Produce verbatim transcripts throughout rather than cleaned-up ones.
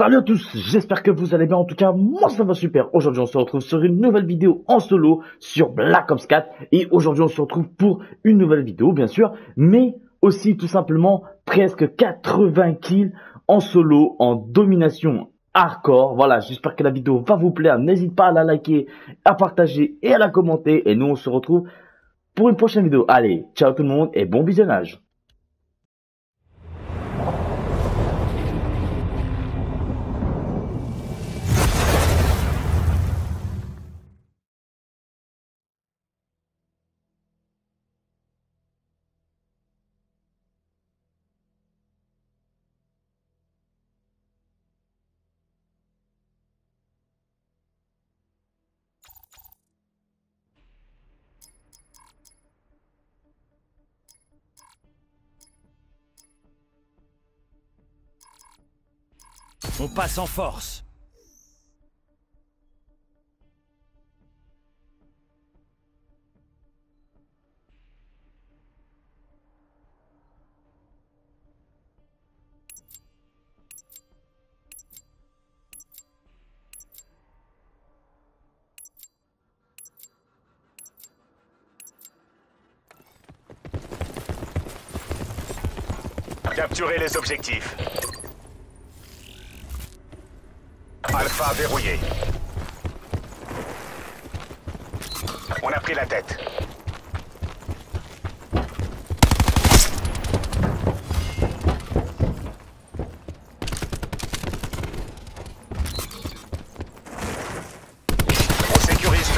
Salut à tous, j'espère que vous allez bien. En tout cas, moi ça va super. Aujourd'hui on se retrouve sur une nouvelle vidéo en solo sur Black Ops quatre. Et aujourd'hui on se retrouve pour une nouvelle vidéo bien sûr, mais aussi tout simplement presque quatre-vingts kills en solo, en domination hardcore. Voilà, j'espère que la vidéo va vous plaire. N'hésite pas à la liker, à partager et à la commenter. Et nous on se retrouve pour une prochaine vidéo. Allez, ciao tout le monde et bon visionnage. On passe en force. Capturez les objectifs. Alpha verrouillé. On a pris la tête. On sécurise B.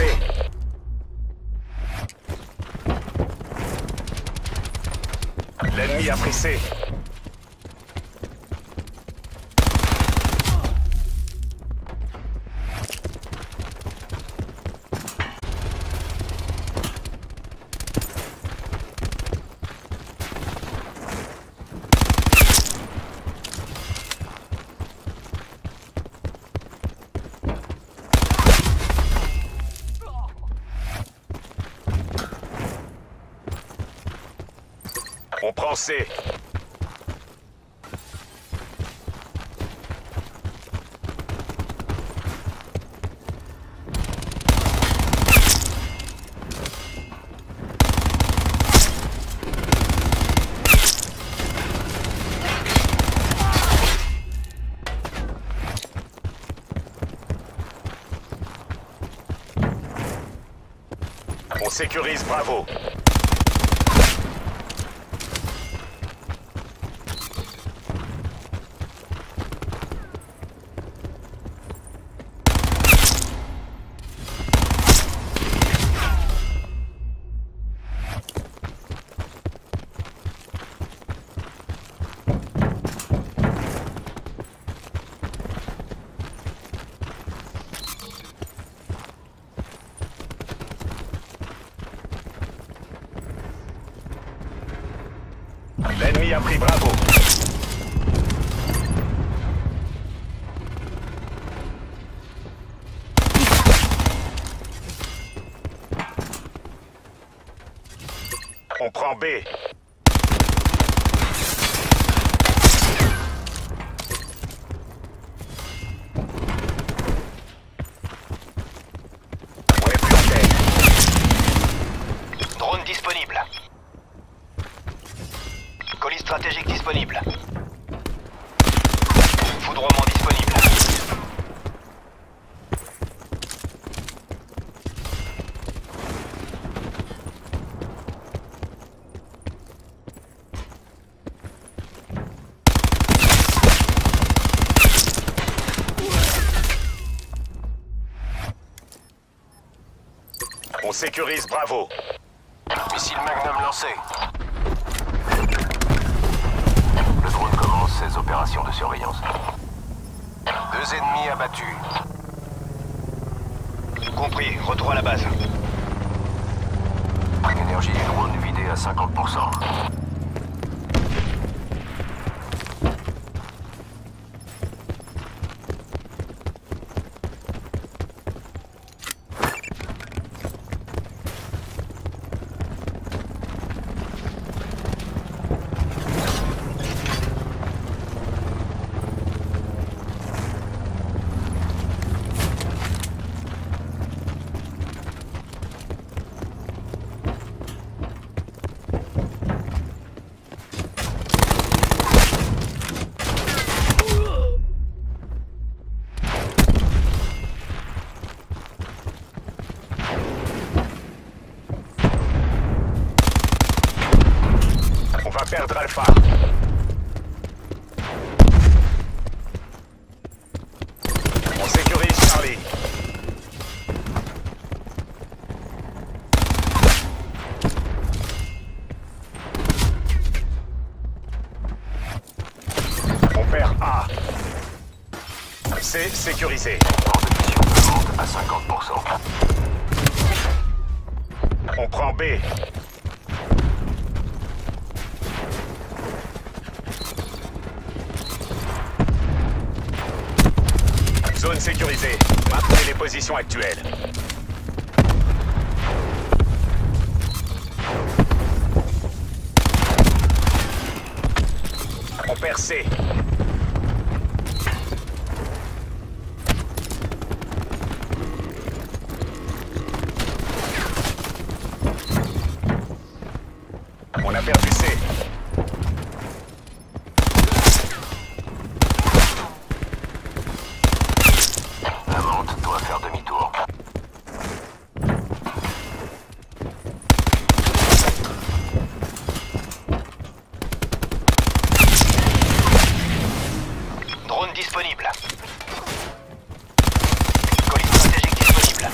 L'ennemi a pris C. On prend C. On sécurise Bravo. L'ennemi a pris Bravo. On prend B. On est plus en tête. Drone disponible. Colis stratégique disponible. Foudroiement disponible. On sécurise Bravo. Missile Magnum lancé. Le drone commence ses opérations de surveillance. Deux ennemis abattus. Compris, retour à la base. Énergie du drone vidée à cinquante pour cent. perdre Alpha. On sécurise Charlie. On perd A. C sécurisé. Temps de mission augmente à cinquante pour cent. On prend B. Zone sécurisée. Maintenez les positions actuelles. On perd C. On a perdu C. La monte doit faire demi-tour. Drone disponible. Colis stratégique disponible.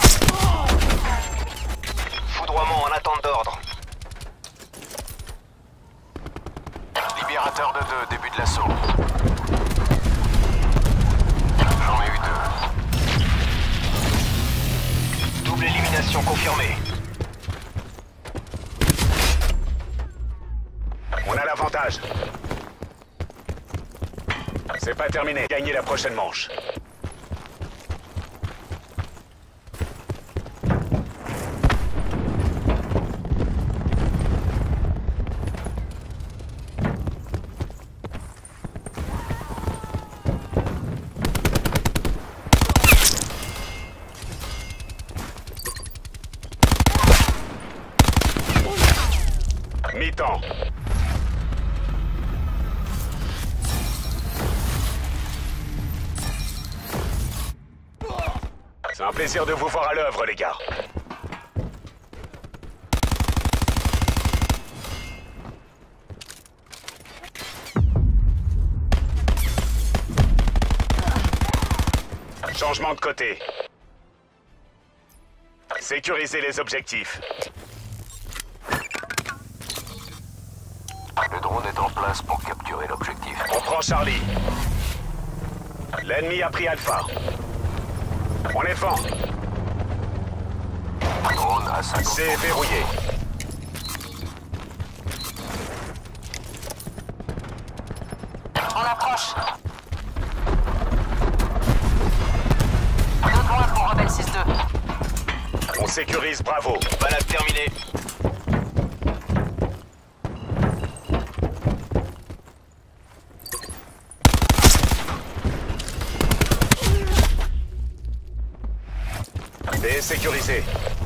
Foudroiement en attente d'ordre. Libérateur de deux, début de l'assaut. J'en ai eu deux. Double élimination confirmée. On a l'avantage. C'est pas terminé. Gagnez la prochaine manche. Mi-temps. C'est un plaisir de vous voir à l'œuvre, les gars. Changement de côté. Sécurisez les objectifs. Le drone est en place pour capturer l'objectif. On prend Charlie. L'ennemi a pris Alpha. On est devant. Drone à cinquante pour cent. C'est verrouillé. On approche. Deux points pour Rebelle six deux. On sécurise Bravo. Balade terminée. B sécurisé.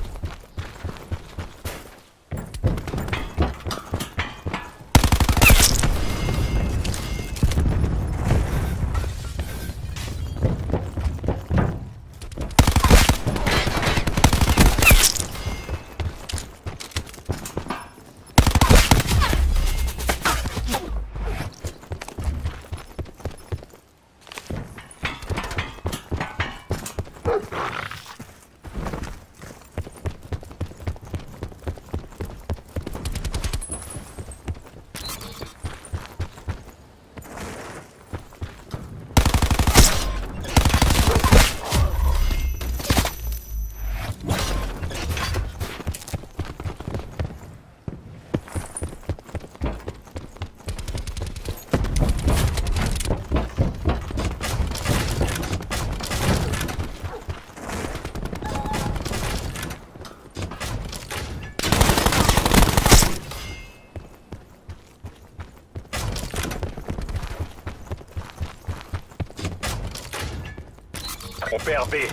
On perd B.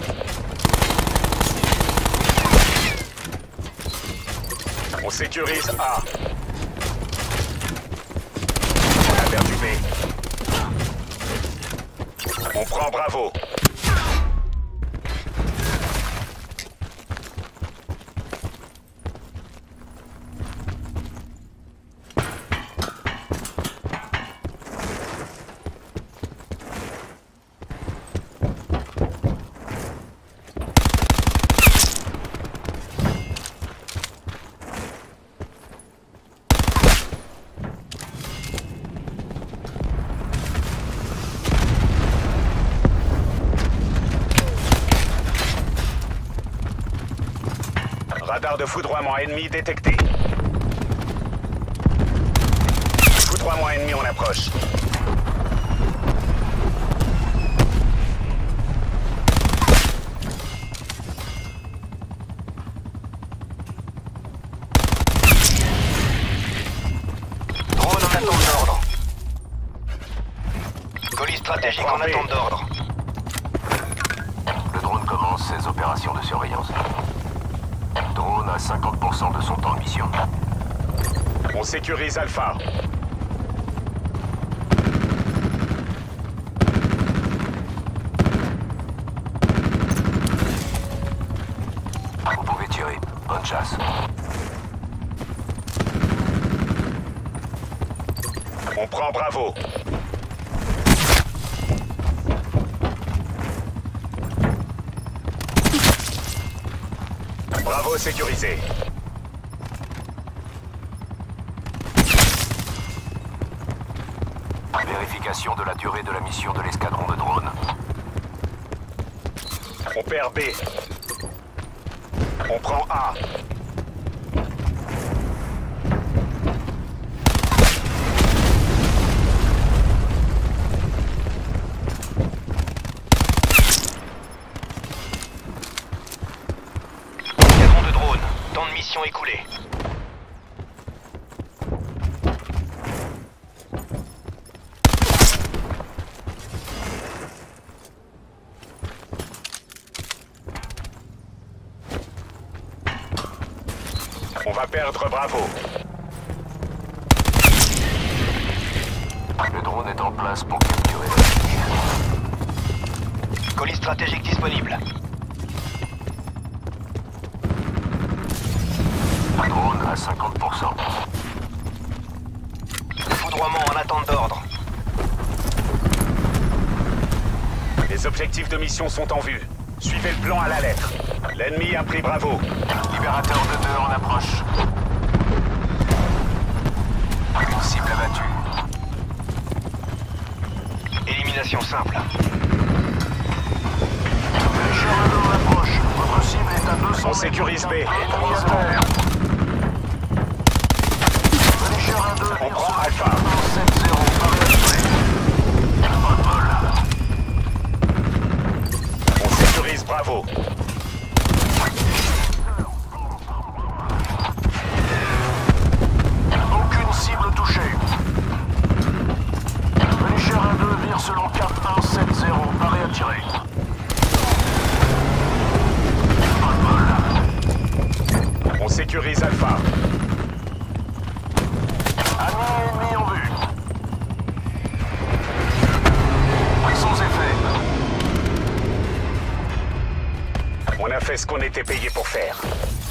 On sécurise A. On a perdu B. On prend Bravo. Radar de foudroiement ennemi détecté. Foudroiement ennemi en approche. Drone en attente d'ordre. Colis stratégique en attente d'ordre. Le drone commence ses opérations de surveillance. Drone à cinquante pour cent de son temps de mission. On sécurise Alpha. Vous pouvez tirer. Bonne chasse. On prend Bravo. Bravo sécurisé. Vérification de la durée de la mission de l'escadron de drones. On perd B. On prend A. Escadron de drones. Temps de mission écoulé. On va perdre Bravo. Le drone est en place pour capturer l'objectif. Colis stratégique disponible. Drone à cinquante pour cent. Foudroiement en attente d'ordre. Les objectifs de mission sont en vue. Suivez le plan à la lettre. L'ennemi a pris Bravo. Libérateur de deux en approche. Une cible abattue. Élimination simple. Votre cible est à deux cents. On sécurise B. On prend Alpha. On sécurise Bravo. Aucune cible touchée. Punisher un deux vire selon cap un sept zéro. Paré à tirer. On sécurise Alpha. Ami ennemi en vue. Sans effet. On a fait ce qu'on était payé pour faire.